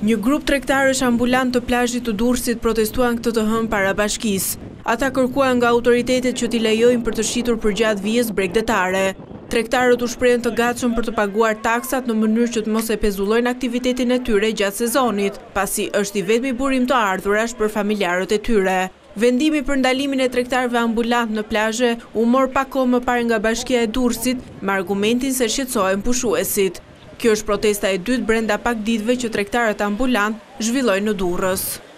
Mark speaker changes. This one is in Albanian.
Speaker 1: Një grup tregtarësh ambulant të plazhit të Durrësit protestuan këtë të hënë para bashkisë. Ata kërkuan nga autoritetet që t'i lejojnë për të shitur përgjatë vijës bregdetare. Tregtarët u shprehen të gatshëm për të paguar taksat në mënyrë që të mos e pezullojnë aktivitetin e tyre gjatë sezonit, pasi është i vetmi burim të ardhurash për familjarët e tyre. Vendimi për ndalimin e tregtarëve ambulant në plazhe u mor pak kohë më parë nga Bashkia e Durrësit me argumentin se shqetësohen pushuesit. Kjo është protesta e dytë brenda pak ditëve që tregtarët ambulant zhvillojnë në Durrës.